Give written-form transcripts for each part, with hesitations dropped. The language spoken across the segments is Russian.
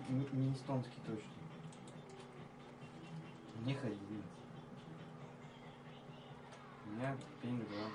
не эстонский точно. Не ходили. У меня пень 2.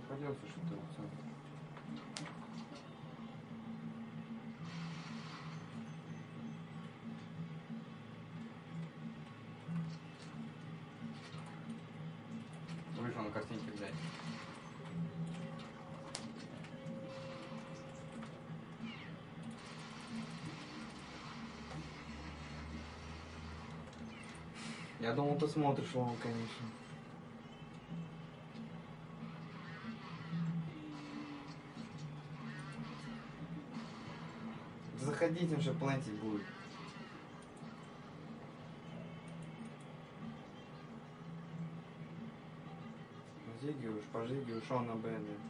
Пойдется что-то. Вышел на картинке взять. Я думал, ты смотришь его, конечно. Заходите, уже платить будет. Зиги уж, по Жиге ушел на Б, да.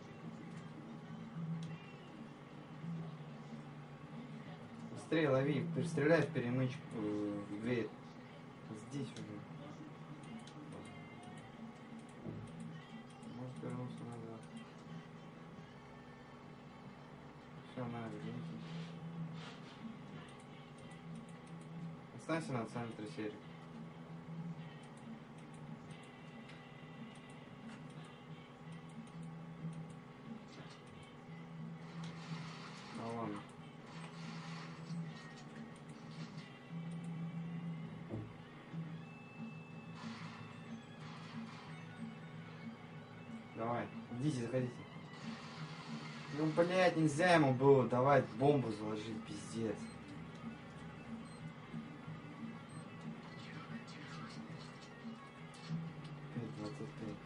Быстрее лови, ты же стреляешь в перемычку, в дверь. Здесь уже. Может вернуться назад. Все, на, верните. Останься на центре серии. Ну ладно. Давай, идите, заходите. Ну, блядь, нельзя ему было давать бомбу заложить, пиздец. Опять 25.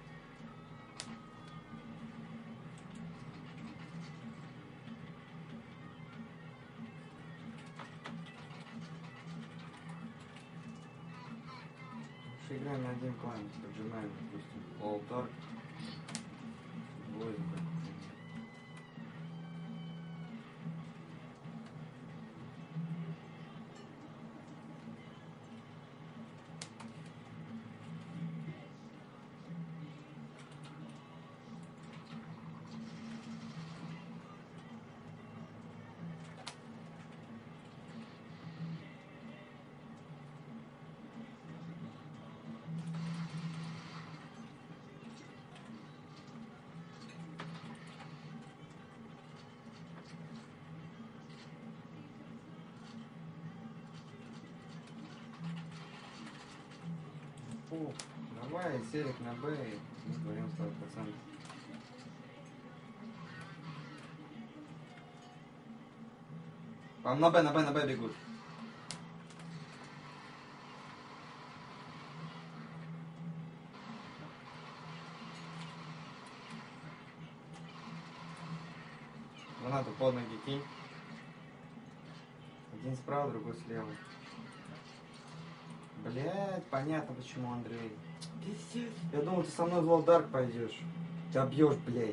Лучше играем на один план, поджимаем, допустим, алтар. Бой, Фу, давай, селик на Б, мы говорим 100%. Вам на Б бегут. Гранату под ноги кинь. Один справа, другой слева. Блять, понятно почему, Андрей. Пиздец. Я думал, ты со мной в Лолдарк пойдешь. Ты обьешь, блять.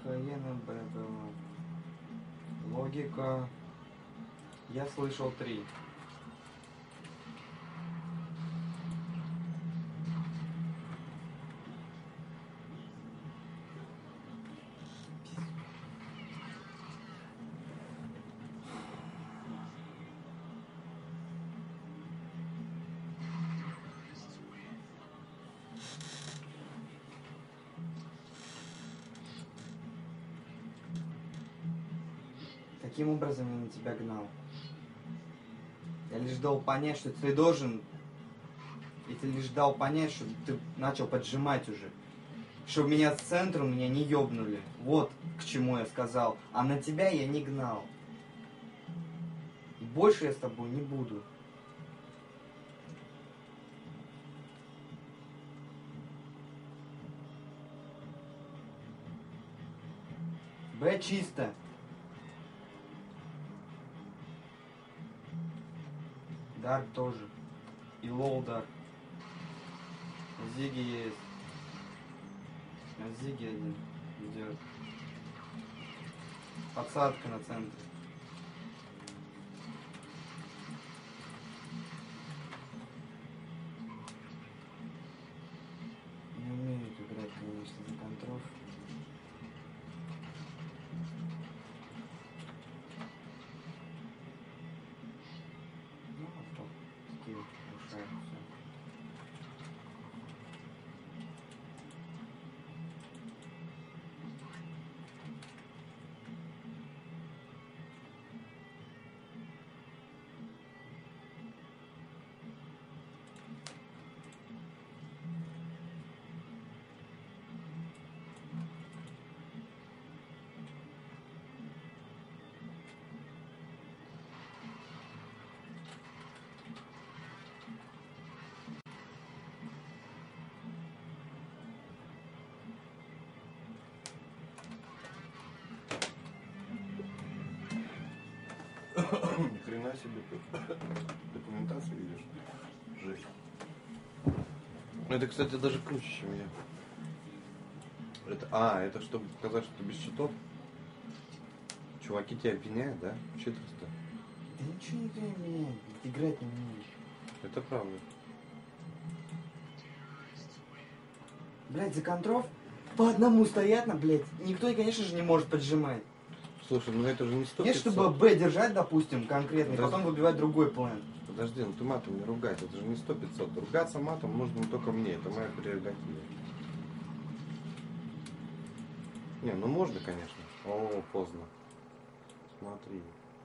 Каена ББ. Логика. Я слышал 3. Каким образом я на тебя гнал? Я лишь дал понять, что ты должен... И ты лишь дал понять, что ты начал поджимать уже. Чтобы меня с центром меня не ёбнули. Вот к чему я сказал. А на тебя я не гнал. И больше я с тобой не буду. Б чисто. Дарк тоже. И лоу дарк. Зиги есть. А Зиги один идет. Подсадка на центре. Не умеют играть, конечно, за контроль. Ну, а что? Такие уши, все. Ни хрена себе тут документацию видишь. Жесть. Ну это, кстати, даже круче, чем я. Это чтобы показать, что ты без счетов? Чуваки тебя обвиняют, да? Читерство. Да ничего не меняет, играть не умеешь. Это правда. Блять, за контров по одному стоят на, блять. Никто, конечно же, не может поджимать. Слушай, ну это же не 100 Нет, чтобы Б держать, допустим, конкретно, и потом выбивать другой план. Подожди, ну ты матом не ругать, это же не 100-500. Ругаться матом можно только мне, это моя прерогатива. Не, ну можно, конечно. О, поздно. Смотри.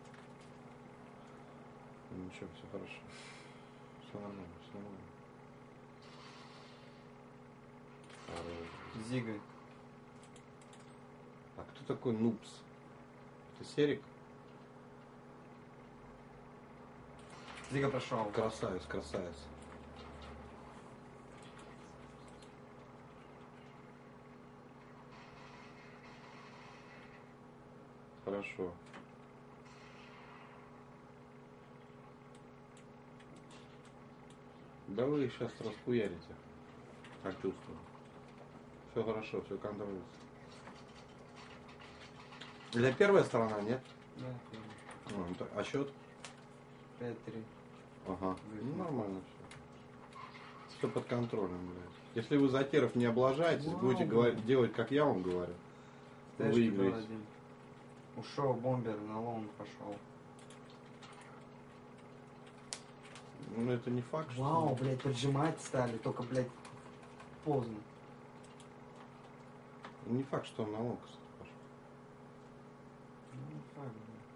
Ничего, все хорошо. Все нормально, все нормально. Зига. А кто такой Нупс? Это Серик? Зига прошел. Красавец, красавец. Хорошо. Да вы сейчас расхуярите. Так чувствую. Все хорошо, все контролируется. Это первая сторона, нет? Да, А счет? 5-3. Ага. Ну, нормально все. Все под контролем, блядь. Если вы затеров не облажаетесь, будете делать, как я вам говорю, вы выиграете. Ушел бомбер, на лонг пошел. Ну это не факт, что... Вау, блядь, поджимать стали, только, блядь, поздно. Не факт, что он на лонг пошел. Ну, факт,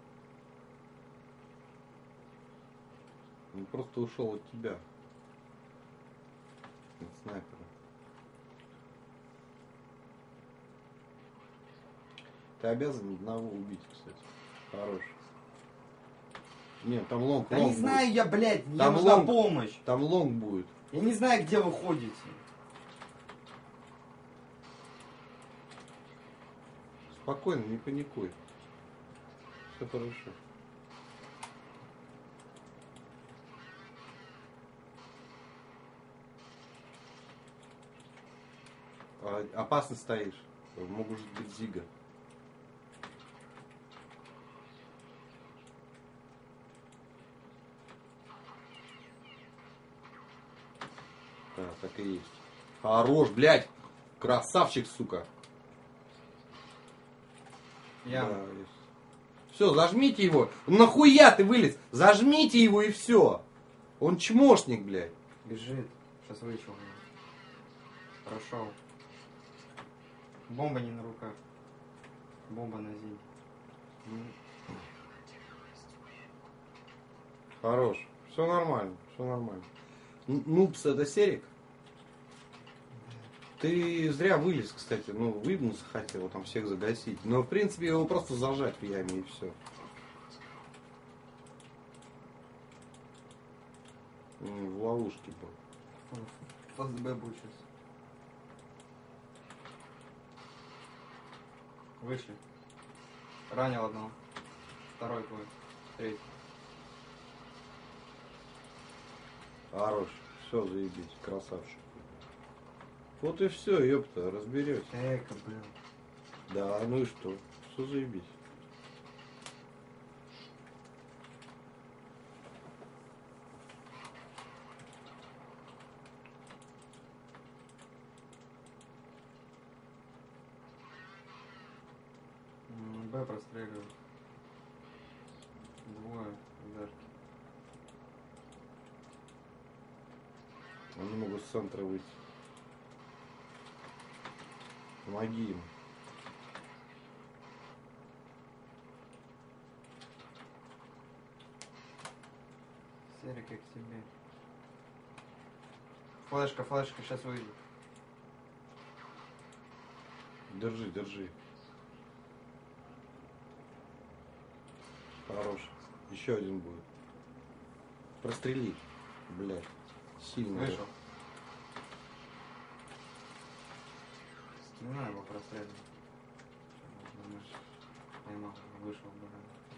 Он просто ушел от тебя. От снайпера. Ты обязан одного убить, кстати. Хорош. Нет, там лонг. да не знаю будет. я, блядь, мне Там нужна лонг. помощь. Там лонг будет. Я не знаю, где вы ходите. Спокойно, не паникуй. Все хорошо. Опасно стоишь. Могут быть Зига. Да, так и есть. Хорош, блядь. Красавчик, сука. Я. Да, все, зажмите его. Нахуя ты вылез? Зажмите его и все. Он чмошник, блядь. Бежит. Сейчас вышел. Прошел. Бомба не на руках. Бомба на зиме. Хорош. Все нормально, все нормально. Нупс это Серик? Ты зря вылез, кстати. Ну, выебнулся хотел там всех загасить. Но, в принципе, его просто зажать в яме и все. В ловушке был. ФСБ будет сейчас. Вышли. Ранил одного. Второй твой. Третий. Хорош. Все, заебись. Красавчик. Вот и все, ёпта, разберетесь. Эко был. Да, ну и что? Все заебись. Б простреливают. Двое ударки. Они могут с центра выйти. Помоги им. Серик, я к тебе. Флешка, флешка, сейчас выйдет. Держи, держи. Хорош. Еще один будет. Прострели. Блядь. Сильно. Вышел. Не знаю, его простреливать. Поймал, вышел, блядь.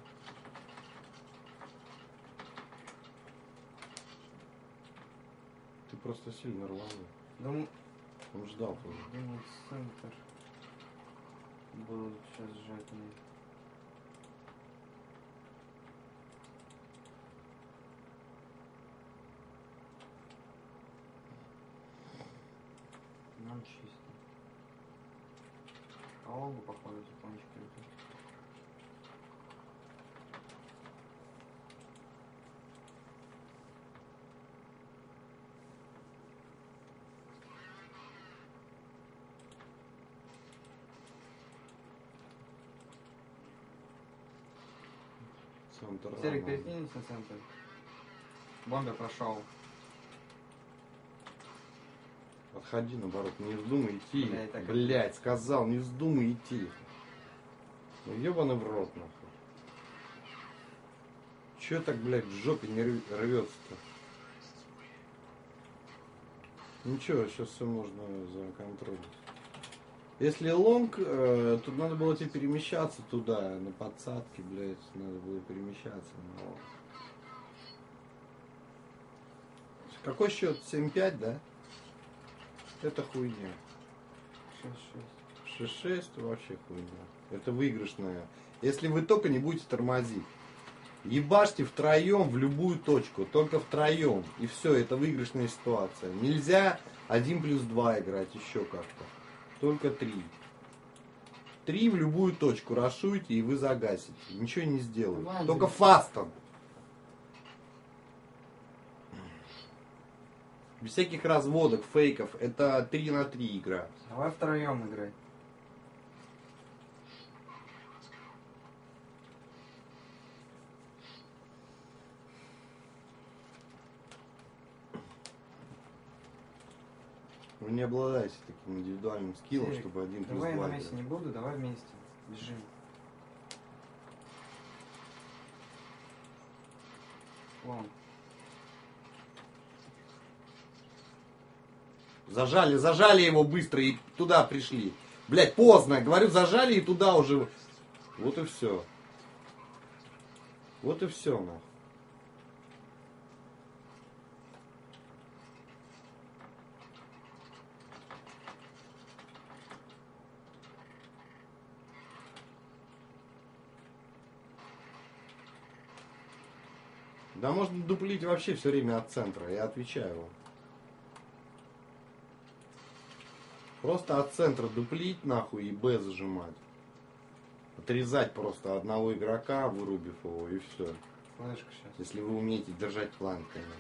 Ты просто сильно рванул. Думаю, Он ждал тоже. центр. Будут сейчас сжать мне. Нам чисто. А Олгу, походу, закончили. Центр. Серик, перекинется на центр. Бомбер прошел. Отходи, наоборот, не вздумай идти. Бля, так Блядь, сказал, не вздумай идти. Ну ебаный в рот, нахуй. Че так, блядь, в жопе не рвется-то? Ничего, сейчас все можно законтролить. Если лонг, тут надо было тебе перемещаться туда, на подсадке, блядь, надо было перемещаться. Но... Какой счет? 7-5, да? Это хуйня. 6-6. 6-6 вообще хуйня. Это выигрышная. Если вы только не будете тормозить. Ебашьте втроем в любую точку. Только втроем. И все, это выигрышная ситуация. Нельзя 1+2 играть еще как-то. Только 3. 3 в любую точку рашуйте, и вы загасите. Ничего не сделаете. Ладно. Только фастом. Без всяких разводок, фейков. Это 3 на 3 игра. Давай втроем играть. Вы не обладаете таким индивидуальным скиллом, Серик, чтобы 1+2 давай я на играть. месте не буду, давай вместе. Бежим. Вон. Зажали его быстро и туда пришли. Блять, поздно. Говорю, зажали и туда уже. Вот и все. Вот и все, нахуй. Да можно дуплить вообще все время от центра, я отвечаю вам. Просто от центра дуплить нахуй и Б зажимать. Отрезать просто одного игрока, вырубив его, и все. Флешка сейчас. Если вы умеете держать фланг, конечно.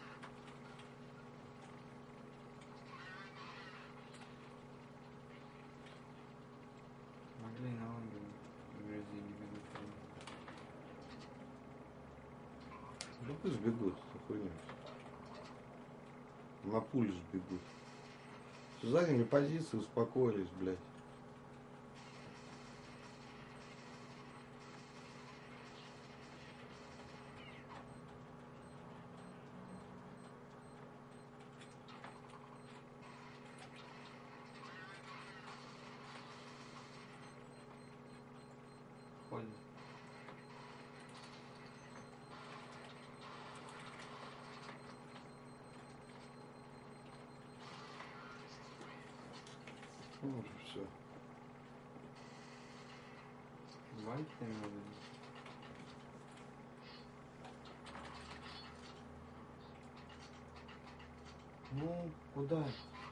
Могли на лонге грязи не бегут. Да пусть бегут, хуйня. На пуль же бегут. Заняли позиции, успокоились, блядь. Ходит. Ну уже все. Банки ты имел в виду? Ну, куда?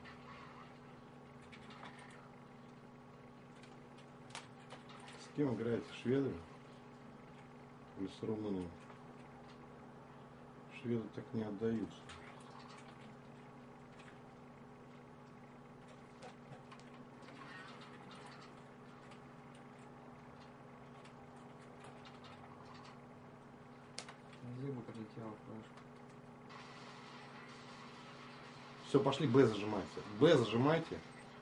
С кем играете? Шведами? Или с румынами? Шведы так не отдаются. Зиба прилетела флешка. Все, пошли, Б зажимайте. Б зажимайте.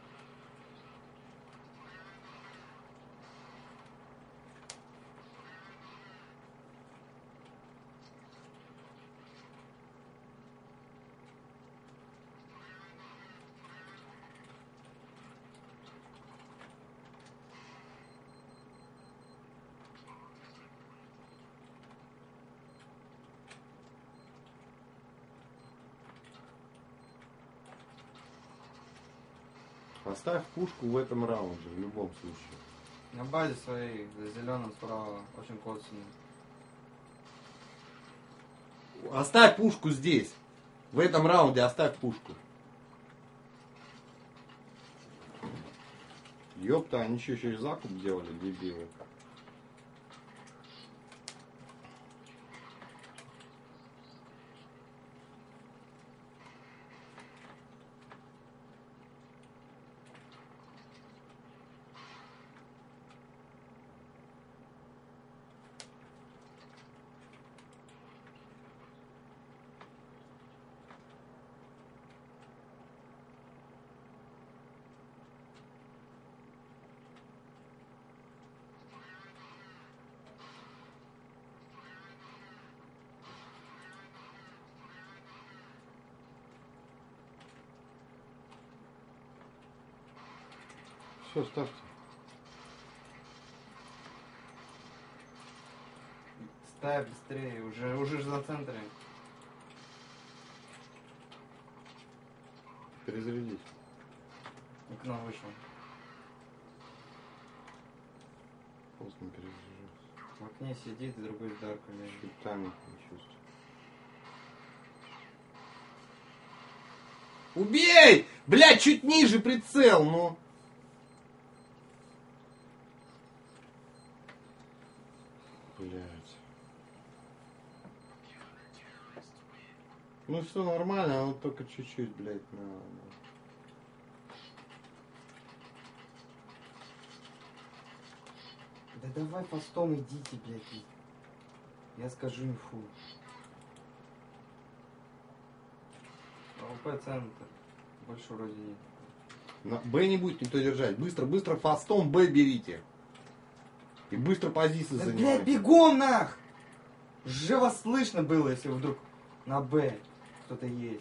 Оставь пушку в этом раунде, в любом случае. На базе своей, за зеленым справа, очень косвенно. Оставь пушку здесь. В этом раунде оставь пушку. Ёпта, они что, еще и закуп делали, дебилы. Все, ставьте. Ставь быстрее, уже же на центре. Перезарядить. Окно вышел. Поздно перезаряжать. В окне сидит, и другой с даркой лежит. Щитами не чувствую. Убей! Блядь, чуть ниже прицел, ну. Блядь. Ну все нормально, а вот только чуть-чуть, блядь, на. Да давай постом идите, блядь. Я скажу инфу. АВП центр. Больше вроде нет. На Б не будет никто держать. Быстро, быстро фастом Б берите. И быстро позиции Да, занимайте. блядь, бегом нах! Же вас слышно было, если вдруг на Б кто-то есть.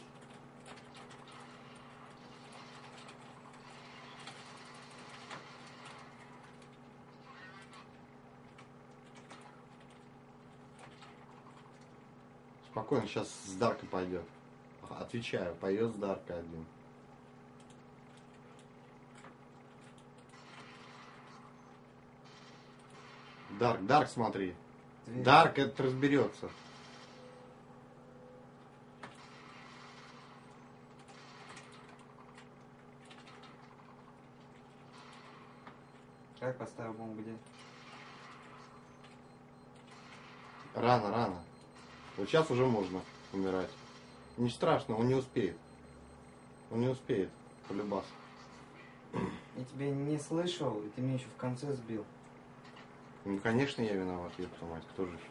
Спокойно, сейчас с Даркой пойдет. Отвечаю, пойдет с Даркой один. Дарк, смотри. Дверь. Дарк это разберется. Как поставил бомбу, где? Рано, рано. Вот сейчас уже можно умирать. Не страшно, он не успеет. Он не успеет, полюбас. Я тебя не слышал, и ты меня еще в конце сбил. Ну, конечно, я виноват, ёпта мать, кто же еще?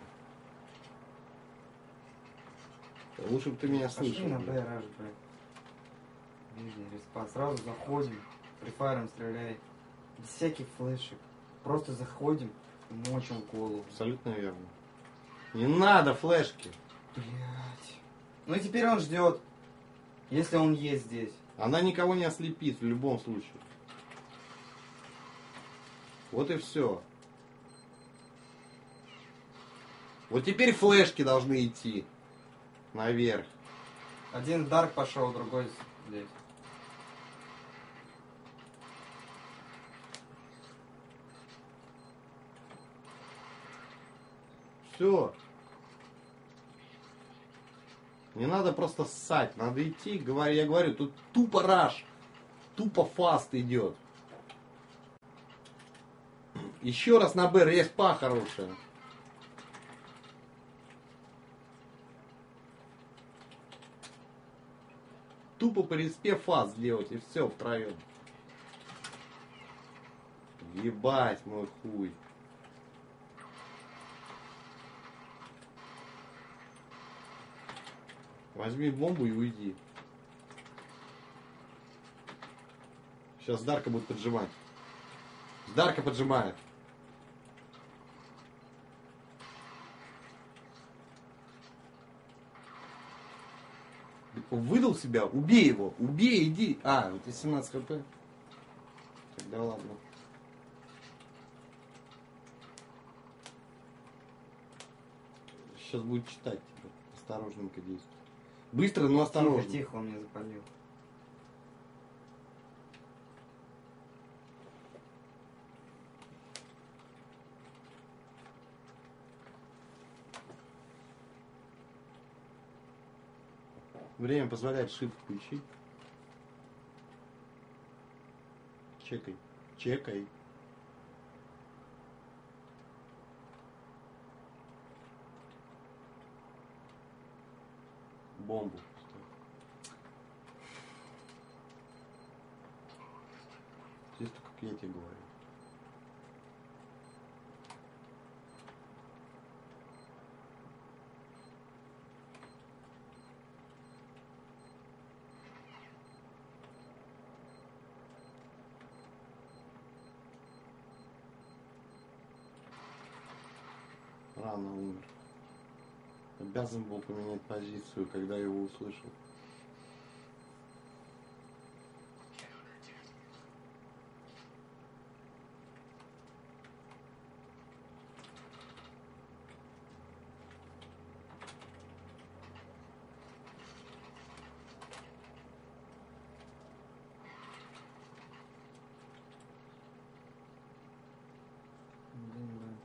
Лучше бы ты меня Пошли слышал. на блин. Б, раш, Б. Ближний респа. Сразу заходим, префайром стреляй. Без всяких флешек. Просто заходим и мочим в голову. Абсолютно верно. Не надо флешки. Блять. Ну и теперь он ждет. Если он есть здесь. Она никого не ослепит в любом случае. Вот и все. Вот теперь флешки должны идти наверх. Один в Дарк пошел, другой здесь. Все. Не надо просто ссать, надо идти, я говорю, тут тупо раш, тупо фаст идет. Еще раз на Б, респа хорошая. Тупо по респе фаст сделать и все втроем. Ебать мой хуй. Возьми бомбу и уйди. Сейчас Дарка будет поджимать. Дарка поджимает. Выдал себя? Убей его. Убей, иди. А, у тебя 17 хп. Тогда ладно. Сейчас будет читать тебя. Осторожненько действуй. Быстро, но осторожно. Тихо, тихо, он меня запалил. Время позволяет shift включить. Чекай. Чекай. Бомбу. Здесь только как я тебе говорю. Рано умер. Обязан был поменять позицию, когда его услышал. Блин, да.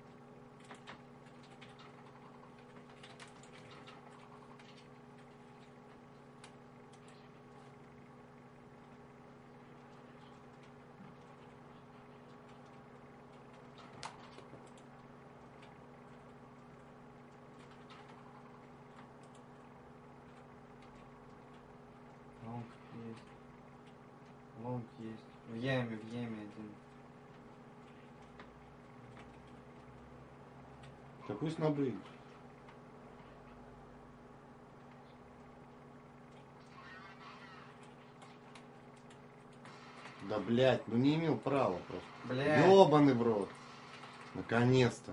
Лонг есть. Лонг есть. В яме один. Да пусть набрыгнет. Да блять, ну не имел права просто. Блядь. Ёбаный в рот. Наконец-то.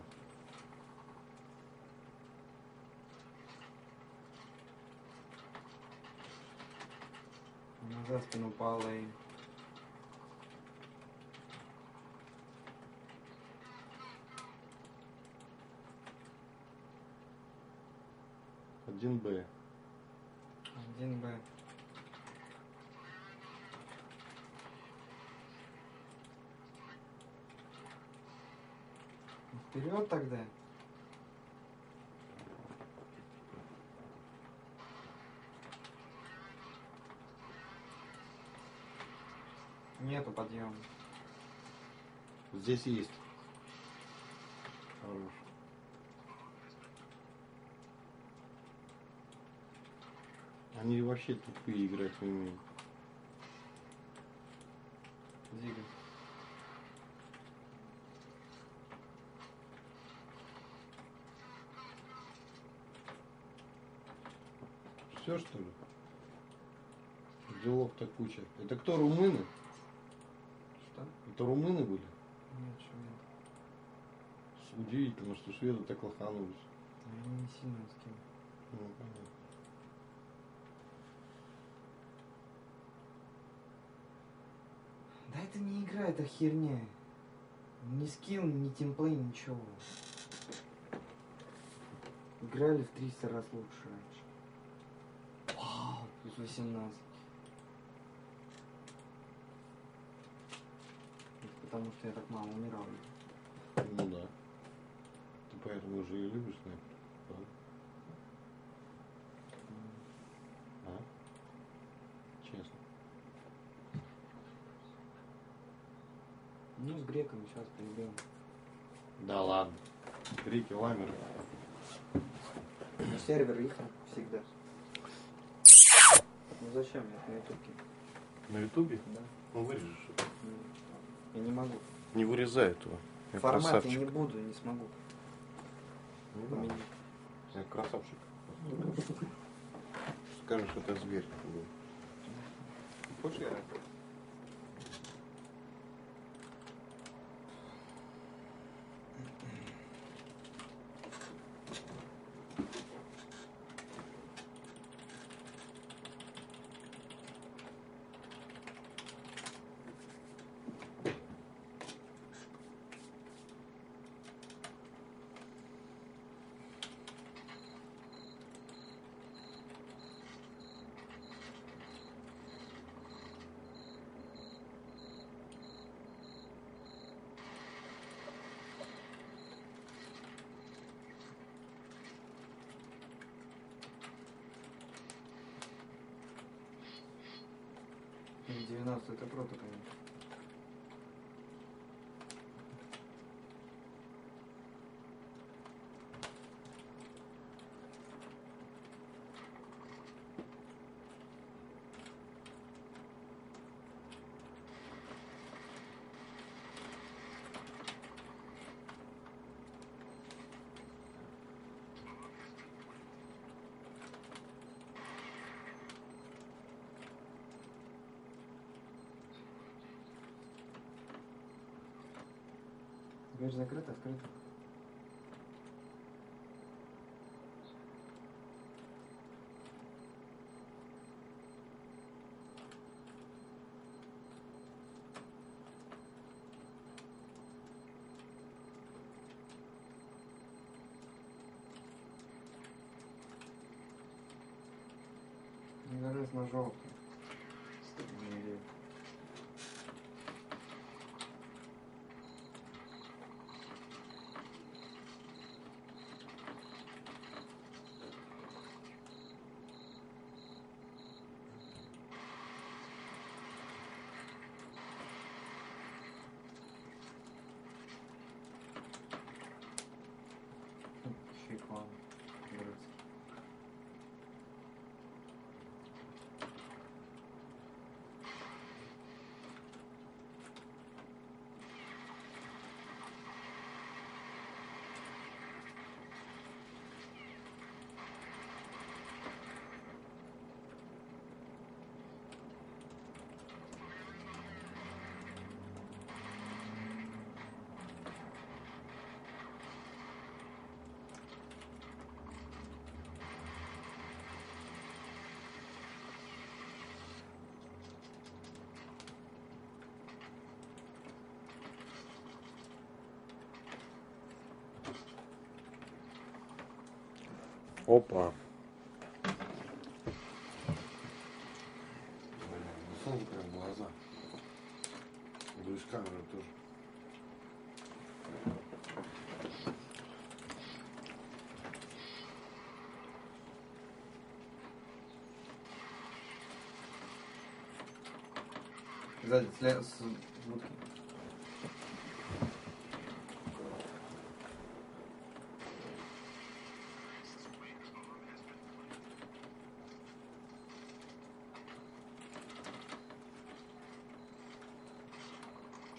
За спину упала и... Один Б. Один Б. Вперед тогда. Нету подъема. Здесь есть. Хорош. Они вообще тупые, играть не умеют. Двигай. Все, что ли? Делов-то куча. Это кто, румыны? Что? Это румыны были? Нет, что нет. Удивительно, что шведы так лоханулись. Они не сильно скинули. Ну, понятно. Да это не игра, это херня. Ни скилл, ни тимплей, ничего. Играли в 300 раз лучше раньше. Вау, плюс 18. Это потому что я так мало умирал. Ну да. Ты поэтому уже и любишь снайпер, да? А? Честно. Ну, с греками сейчас поиграем. Да ладно. Греки, ламеры. На сервер их всегда. Ну зачем? Я на ютубке. На ютубе? Да. Ну вырежешь это. Я не могу. Не вырезай этого. Я Формат красавчик. я не буду, не смогу. Ну да. Поменять. Я красавчик. Скажешь, это зверь. Хочешь я? Ну, 90 это круто, конечно. Дверь закрыта, открыта. Наверное, на желтый. Шикарно. Опа. Солнце прям в глаза. Буду из камеры тоже. Сзади, с будки.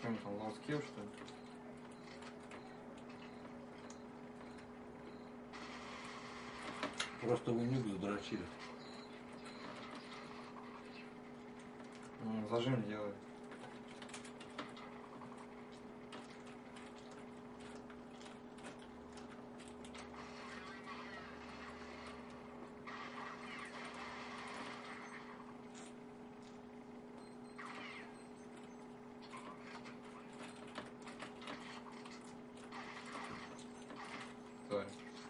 Что они там, лоускил, что ли? Просто вы нюк задрочили. Зажим делают. Стой.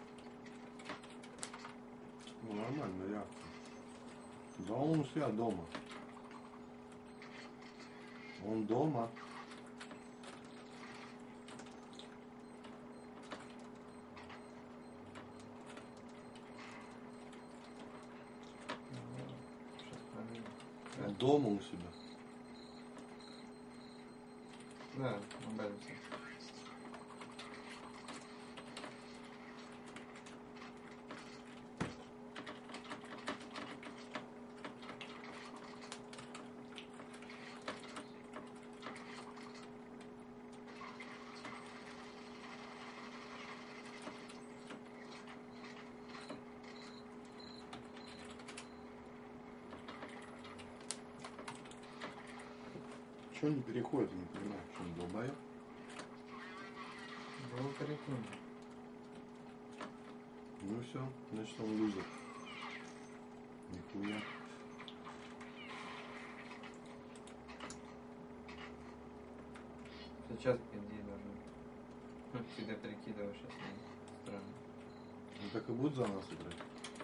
Ну, нормальная реакция. Да он у себя дома. Он дома. Сейчас проверим. Он дома у себя. Да, набавимся. Чего не переходит, я не понимаю. Что он долбоёб? Было перекинь. Ну все, значит он лузер. Нихуя. Сейчас пинди должен. Всегда перекидываю сейчас. Странно. Он так и будет за нас играть.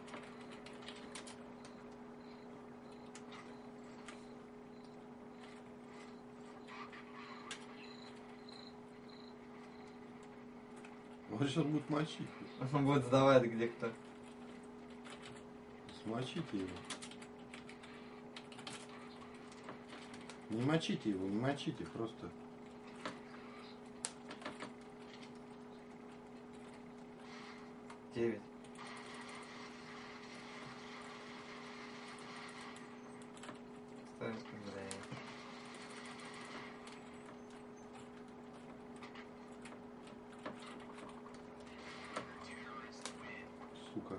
Он сейчас будет мочить. Он будет сдавать где кто. Смочите его. Не мочите его, не мочите, просто. Девять. Ставим, блядь. Сука.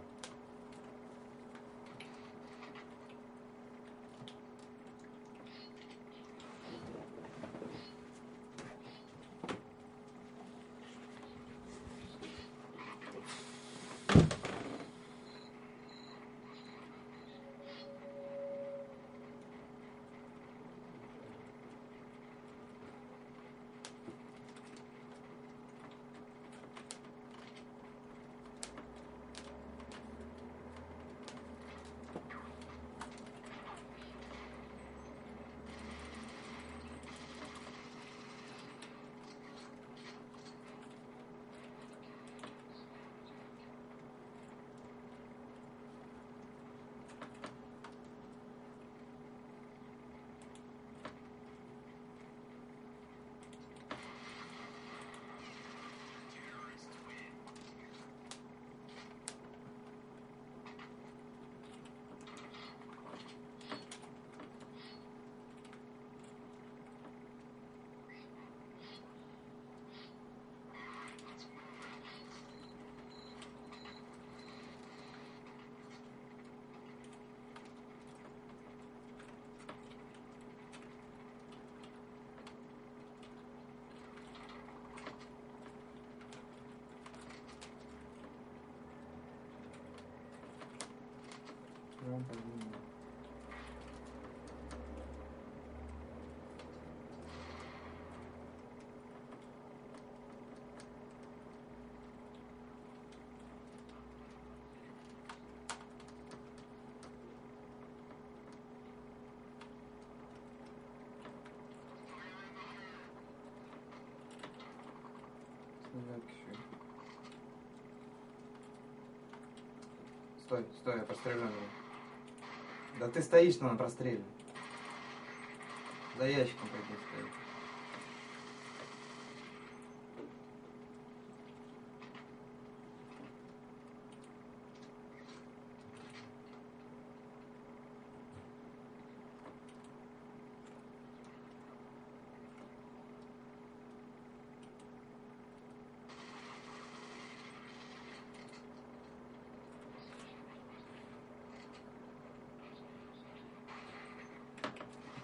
Ну, подумай. Снежинки еще. Стой, стой, я прострелю его. Да ты стоишь, но на простреле. За ящиком пойди стоит.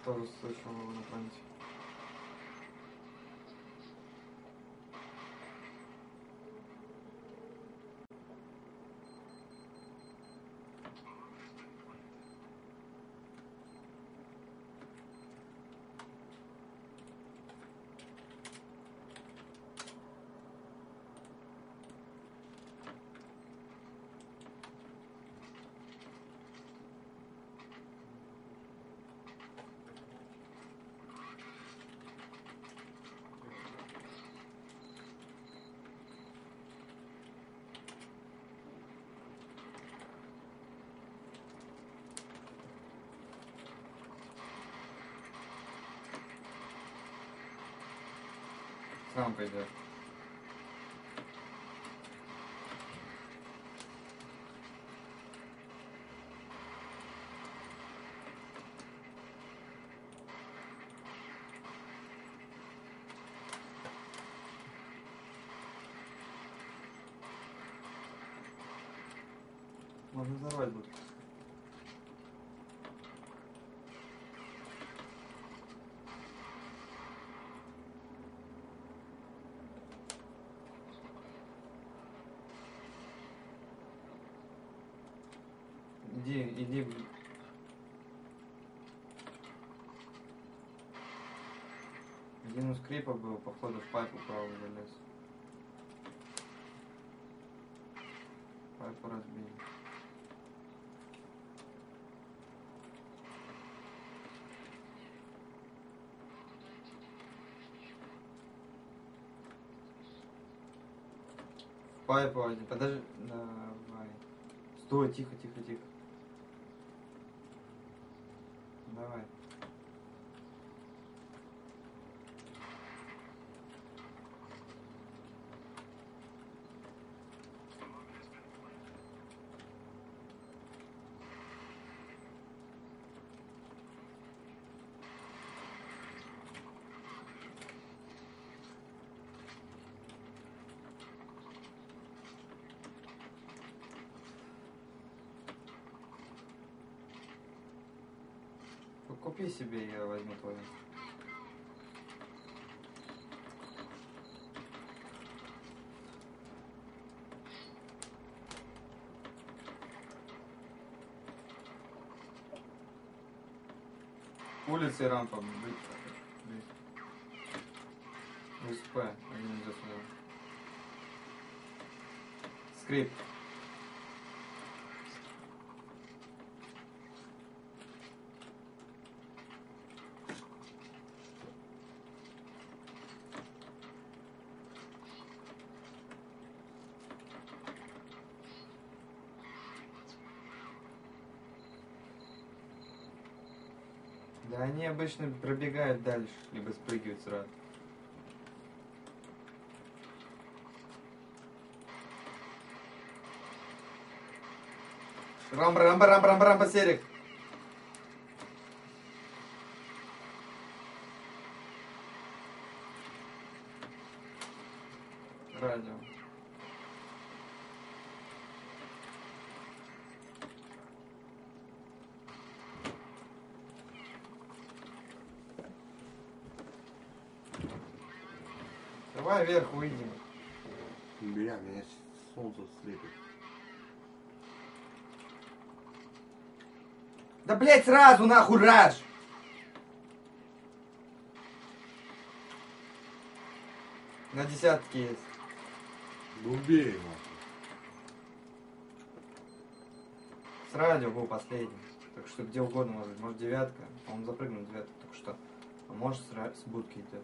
тоже слышал его на память. Сам пойдет. Можно взорвать будет. Иди. Один у скрипа был, походу, в пайпу правую залез. Пайпу разбили. В пайпу один. Подожди. Давай. Стой, тихо. Давай. Купи себе, я возьму твою. Улица и рампа. УСП. Один идет сюда. Скрипт. Да они обычно пробегают дальше, либо спрыгивают сразу. Рамба, Серик. Радио. Давай вверх выйдем. Бля, меня солнце слепит. Да блять сразу нахуй раж! На десятке есть. Да убей его. С радио был последний. Так что где угодно может быть. Может девятка. Он запрыгнул девятку только что. А может с будки идет.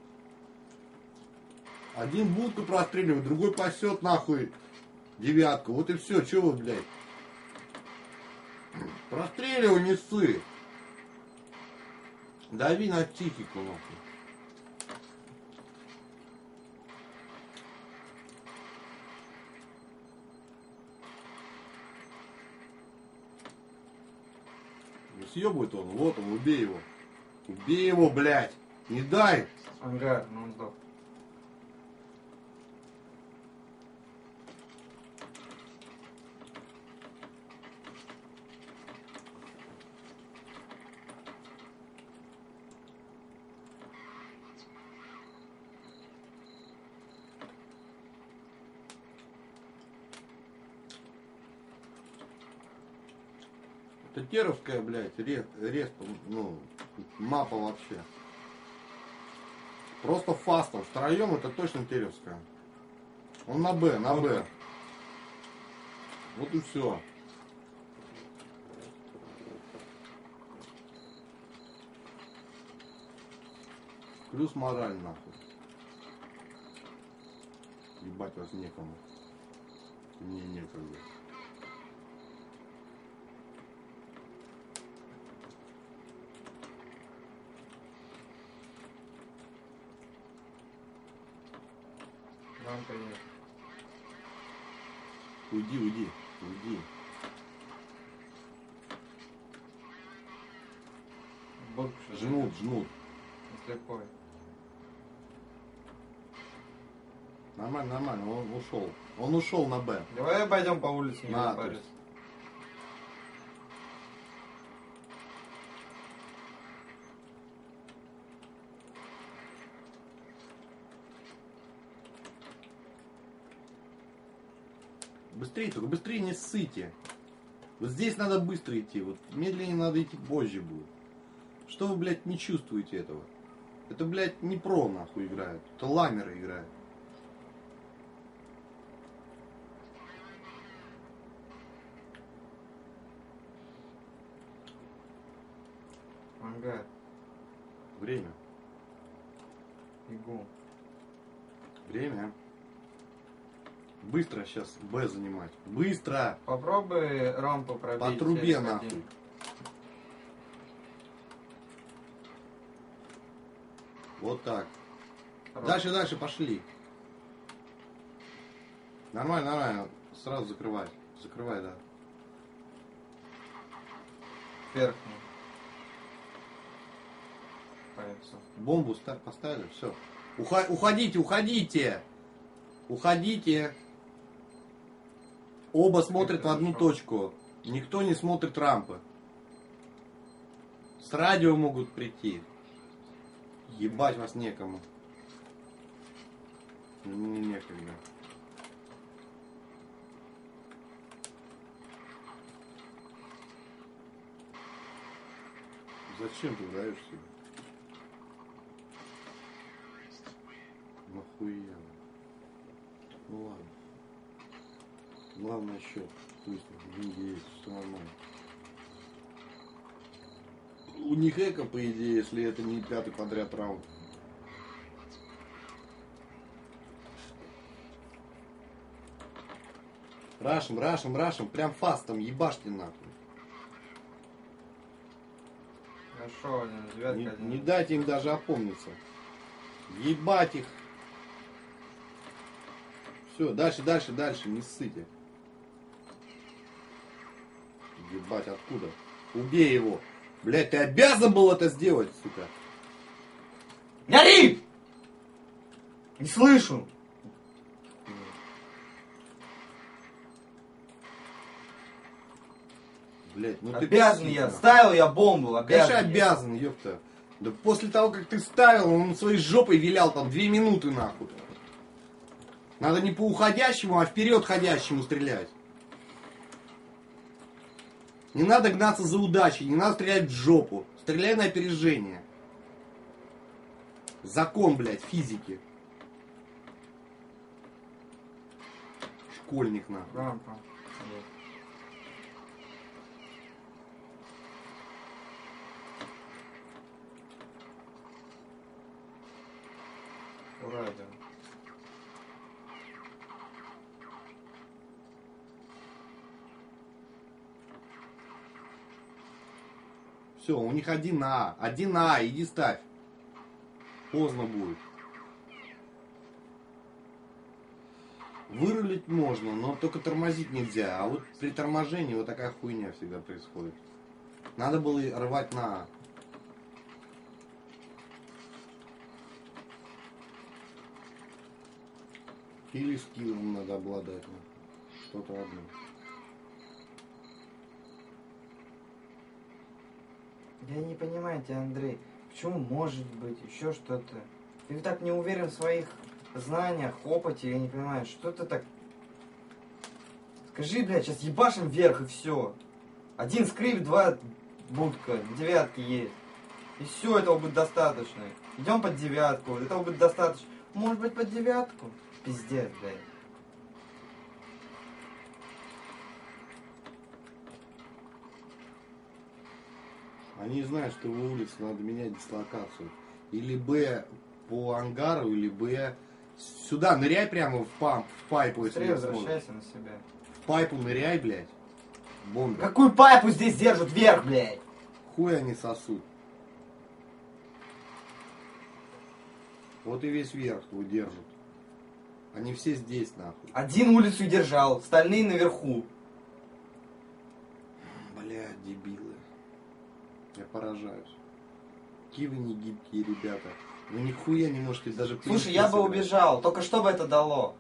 Один будку простреливает, другой пасет нахуй девятку. Вот и все, чего вы, блядь? Простреливай, не ссы. Дави на психику, нахуй. Не съебывает он, вот он, убей его. Убей его, блядь. Не дай. Ангар, но он сдох. Это теровская, блядь, респа, ну, мапа вообще. Просто фастом. Втроем это точно теровская. Он на Б, на Б. Вот и все. Плюс мораль, нахуй. Ебать вас некому. Мне некогда. Рамка есть. Уйди, уйди, уйди. Бог Жмут, жмут. слепой. Нормально, нормально, он ушел. Он ушел на Б. Давай пойдем по улице, не На, париться. Быстрее, только быстрее не ссыте. Вот здесь надо быстро идти, вот медленнее надо идти, позже будет. Что вы, блядь, не чувствуете этого? Это, блядь, не про нахуй играют, это ламеры играют. Ага, Время. бегу. Время. Быстро сейчас Б занимать. Быстро! Попробуй рампу пробить. По трубе F1. нахуй. Вот так. Хорош. Дальше, дальше пошли. Нормально, нормально. Сразу закрывай. Закрывай, да. Верхний. Появится. Бомбу поставили, все. Уходите, уходите! Уходите! Оба смотрят в одну точку. Никто не смотрит рампы. С радио могут прийти. Ебать вас некому. Мне некогда. Зачем ты даешь себе? Нахуя? Ну ладно. Главное счет. Пусть деньги есть, все нормально. У них эко, по идее, если это не пятый подряд раунд. Рашим, рашим, рашим. Прям фастом ебашьте нахуй. Хорошо, девятка один. Не дайте им даже опомниться. Ебать их. Все, дальше, дальше, дальше. Не ссыте. Ебать, откуда? Убей его. Блять, ты обязан был это сделать, сука. Гори! Не слышу! Блять, ну Обязан ты... я. Ставил я бомбу, Конечно, обязан. обязан, ёпта. Да после того, как ты ставил, он своей жопой вилял там 2 минуты нахуй. Надо не по уходящему, а вперед ходящему стрелять. Не надо гнаться за удачей, не надо стрелять в жопу. Стреляй на опережение. Закон, блядь, физики. Школьник нахуй. Рампа. Радио. Все, у них 1А. 1А, иди ставь. Поздно будет. Вырулить можно, но только тормозить нельзя. А вот при торможении вот такая хуйня всегда происходит. Надо было рвать на А. Или скиллом надо обладать. Что-то одно. Я не понимаю тебя, Андрей. Почему может быть еще что-то? Ты так не уверен в своих знаниях, опыте, я не понимаю, что ты так... Скажи, блядь, сейчас ебашим вверх и все. Один скрипт, два будка, девятки есть. И все, этого будет достаточно. Идем под девятку, этого будет достаточно. Может быть под девятку? Пиздец, блядь. Они знают, что в улице надо менять дислокацию. Или Б по ангару, или Б сюда ныряй прямо в пайпу, если Быстрее не сможешь. возвращайся на себя. В пайпу ныряй, блядь. Бомба. Какую пайпу здесь держат вверх, блядь? Хуй они сосут. Вот и весь верх его держат. Они все здесь, нахуй. Один улицу держал, остальные наверху. Блядь, дебилы. Я поражаюсь. Какие вы не гибкие ребята. Вы нихуя не можете даже... Слушай, я бы убежал, только что бы это дало?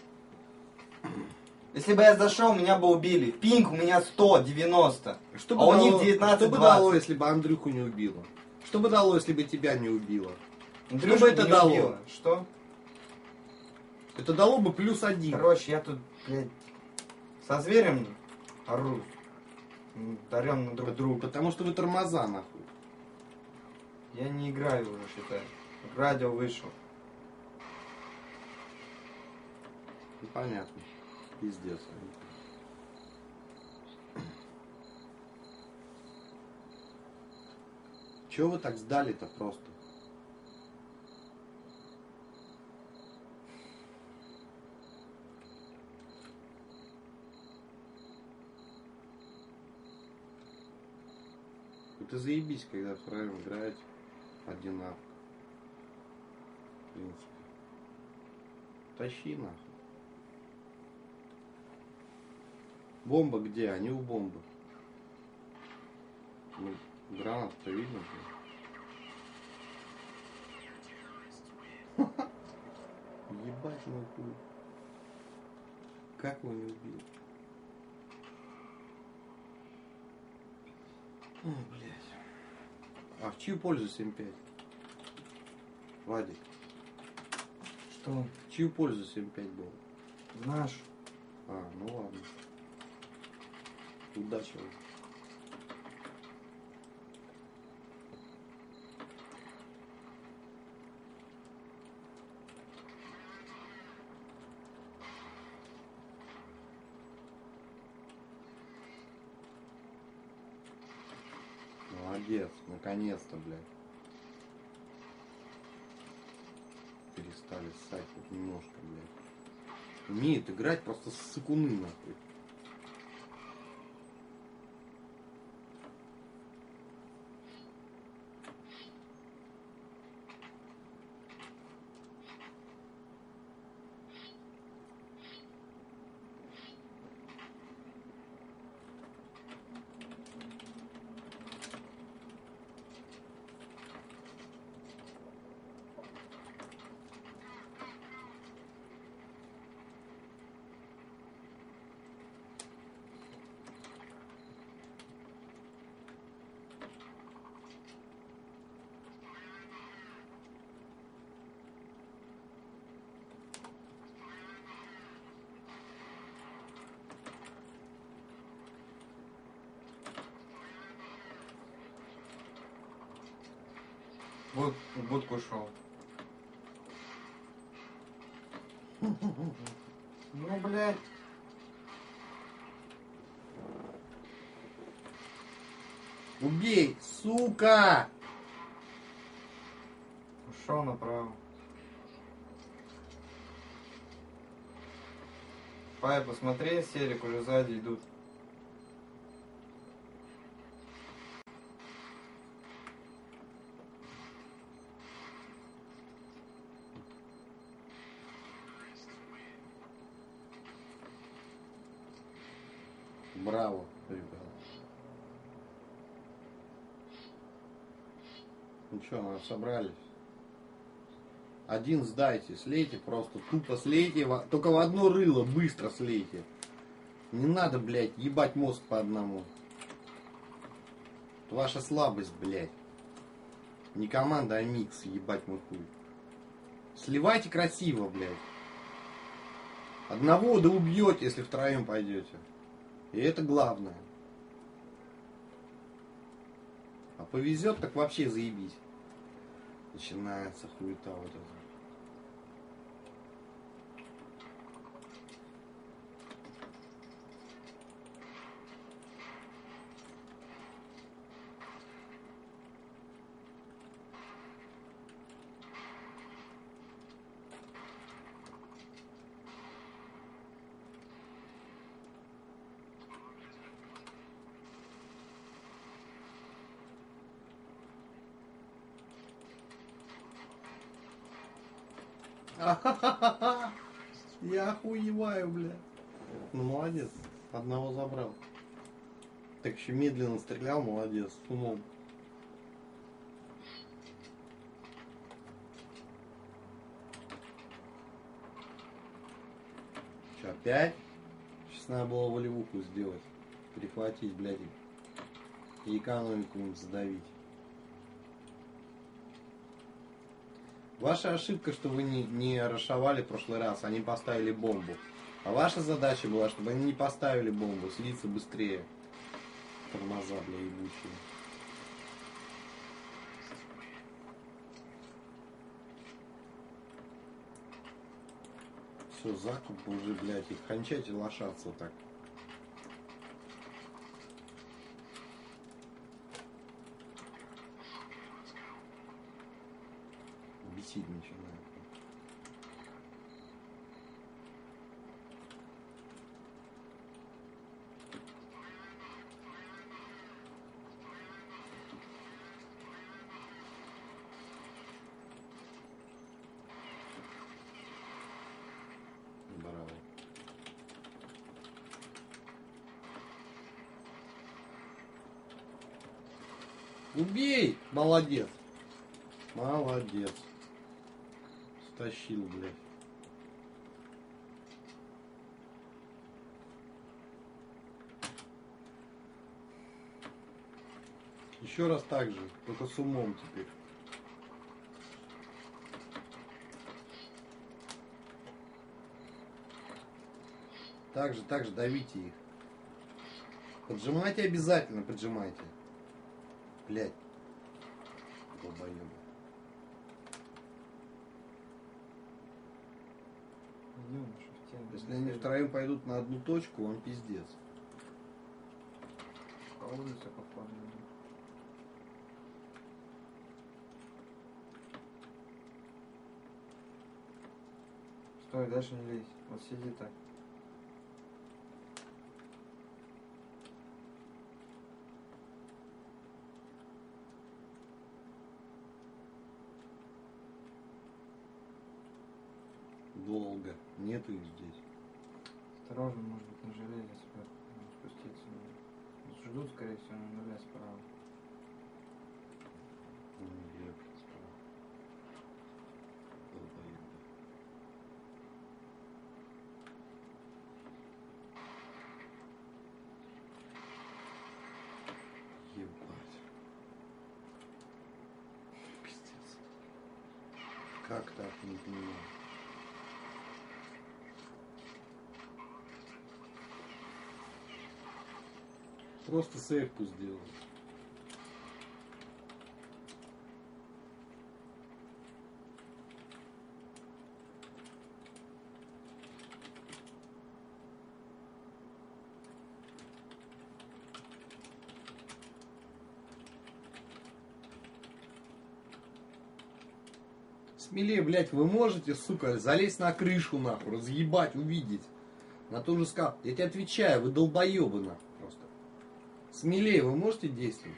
Если бы я зашел, меня бы убили. Пинг у меня 190. Что А бы у дало, них 19-20. что бы дало, если бы Андрюху не убило? Что бы дало, если бы тебя не убило? Андрюшку Что бы это не дало? убило. Что? Это дало бы +1. Короче, я тут, блядь, со зверем ору. Дарем на друг друга. Потому что вы тормоза, нахуй. Я не играю уже, считай. Радио вышел. Ну, понятно. Пиздец. Чего вы так сдали-то просто? Это заебись, когда втроем играете одинаково. В принципе. Тащи нахуй. Бомба где? Они у бомбы. Ну, гранат-то видно. Ебать мой хуй. Как его не убил? Ой, блядь. А в чью пользу 7-5? Вадик. Что? В чью пользу 7-5 был? Наш. А, ну ладно. Удачи вам. Молодец, наконец-то, блядь. Перестали ссать хоть немножко, блядь. Умеет играть просто ссыкуны, нахуй. Вот в будку ушел. Ну, блядь. Убей, сука! Ушел направо. Пай, посмотри, Серик уже сзади идут. Браво, ребята. Ну что, собрались. Один сдайте, слейте просто, тупо слейте, только в одно рыло, быстро слейте. Не надо, блядь, ебать мозг по одному. Это ваша слабость, блядь. Не команда, а микс, ебать мой хуй. Сливайте красиво, блядь. Одного да убьете, если втроем пойдете. И это главное. А повезет, так вообще заебись. Начинается хуета вот эта. Я охуеваю, бля. Ну молодец, одного забрал. Так еще медленно стрелял, молодец, с умом. Че, опять? Сейчас надо было волевуху сделать. Перехватить, блядь. И экономику им задавить. Ваша ошибка, что вы не расшивали в прошлый раз, они поставили бомбу. А ваша задача была, чтобы они не поставили бомбу, слиться быстрее. Тормоза, бля, ебучие. Все, закуп уже, блядь, их кончайте лошаться так. Бесить начинает. Браво. Убей! Молодец! Молодец! Стащил, блядь. Еще раз так же, только с умом теперь. Так же давите их. Поджимайте обязательно, поджимайте. Блядь. Долбоёбы. Если они втроем пойдут на одну точку, он пиздец. По улице походу. Стой, дальше не лезь. Вот сиди так. Долго. Нету их здесь. Осторожно, может быть, на железе спуститься. Ждут, скорее всего, на нуля справа. Ебать. Пиздец. Как так, не понимаю. Просто сейфку сделал. Смелее, блядь, вы можете, сука, залезть на крышу, нахуй, разъебать, увидеть. На ту же скалу. Я тебе отвечаю, вы долбоебы, нахуй, просто. Смелее, вы можете действовать?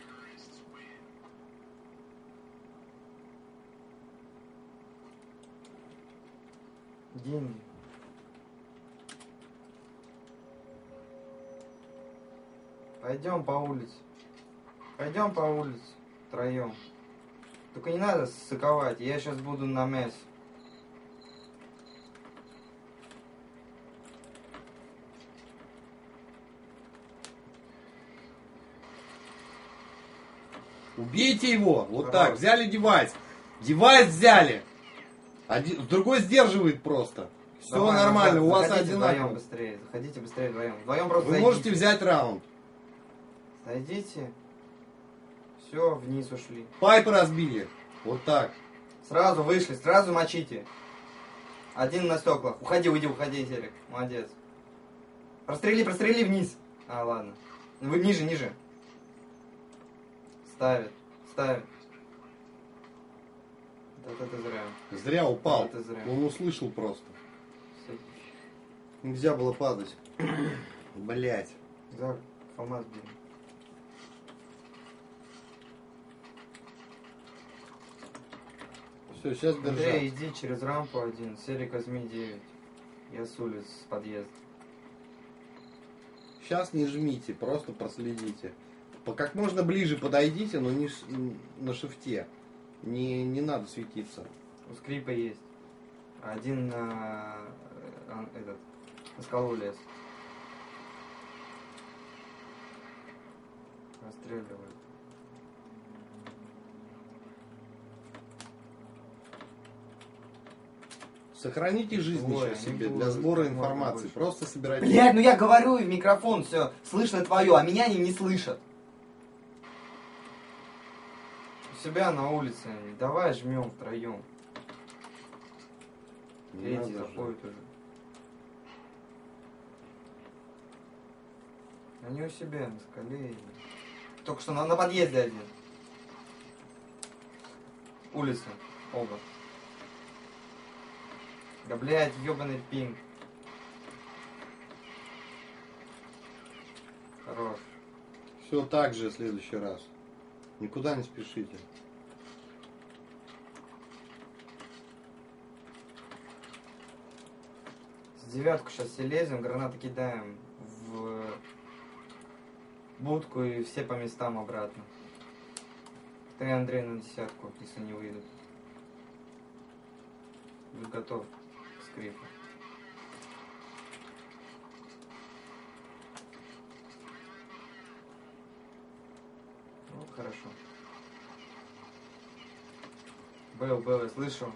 Деньги. Пойдем по улице. Пойдем по улице. Втроем. Только не надо ссыковать, я сейчас буду на мясе. Убейте его! Вот Хорош. так, взяли девайс. Девайс взяли. Другой сдерживает просто. Все Давай, нормально, у вас заходите вдвоем одинаково. быстрее. Заходите быстрее вдвоем. Вдвоем просто Вы зайдите. можете взять раунд. Зайдите. Все, вниз ушли. Пайпы разбили. Вот так. Сразу вышли, сразу мочите. Один на стеклах. Уходи, уходи, Серик. Молодец. Прострели вниз. А, ладно. Вы ниже. Ставит. Это зря. Зря упал. Это зря. Он услышал просто. Всё. Нельзя было падать. Блять. За ФАМАС били. Все, сейчас Андрей, держать. иди через рампу один. Серик, возьми 9. Я с улиц, с подъезда. Сейчас не жмите, просто проследите. Как можно ближе подойдите, но не на шифте. Не надо светиться. У скрипа есть. Один на на скалу лез. Расстреливают. Сохраните жизнь Ой, еще они себе будут для сбора как можно информации. больше. Просто собирайте. Блядь, ну я говорю в микрофон, все, слышно твое, а меня они не слышат. У себя на улице, давай жмем втроем. Не Третий надо заходит уже. Они у себя на скале. Только что на подъезде один. Улица. Оба. Да блядь, ебаный пинг. Хорош. Все так же в следующий раз. Никуда не спешите. С девятку сейчас все лезем, гранаты кидаем в будку и все по местам обратно. Ты, Андрей, на десятку, если не выйдут. Будь готов к скрипу. Ну, хорошо. Был, я слышу.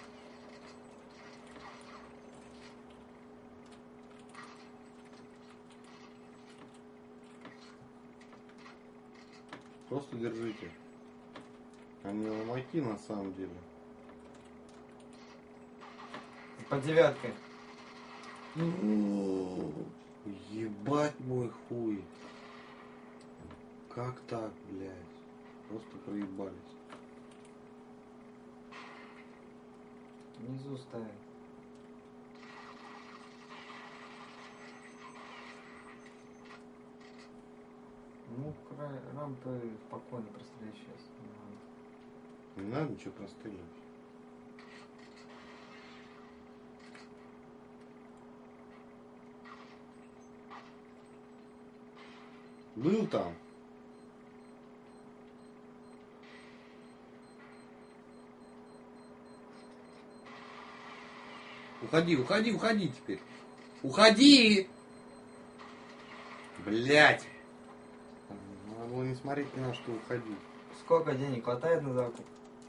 Просто держите. Они ломаки на самом деле. Под девяткой. Ебать мой хуй. Как так, блядь? Просто проебались. Внизу ставим. Ну, край рампы спокойно прострелить сейчас. Не надо ничего простреливать. Был там. Уходи теперь. Уходи! Блять! Надо было не смотреть ни на что, уходи. Сколько денег хватает на закуп?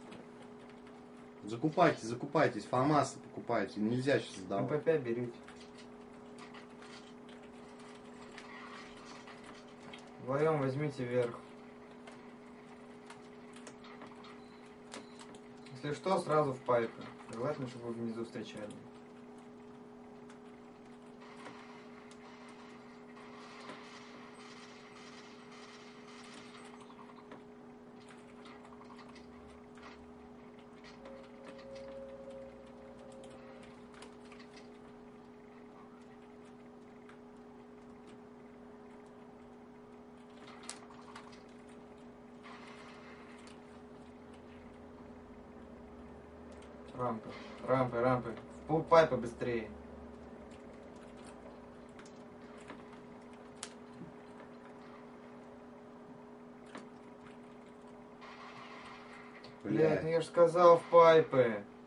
Закупайтесь, ФАМАСы покупайте. Нельзя сейчас сдавать. МП5 берите. Вдвоем возьмите вверх. Если что, сразу в пайпы. Желательно, чтобы вы внизу встречали. Рампы. В пайпы быстрее. Блять, ну я же сказал в пайпы.